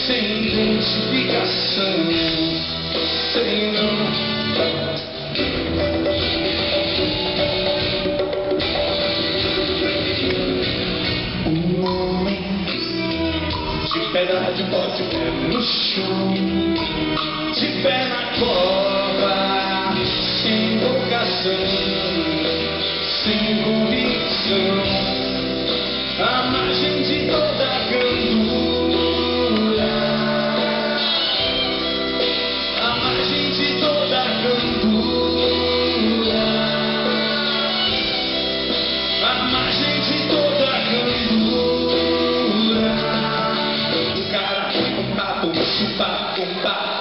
sem identificação, sem não. Um homem de pedra de pó, de pé no chão, de pé na cova, sem vocação, sem convicção, à margem de toda a candura, à margem de toda a candura, à margem de toda a candura. O cara, pum, pá, pum, pá, pum, pá.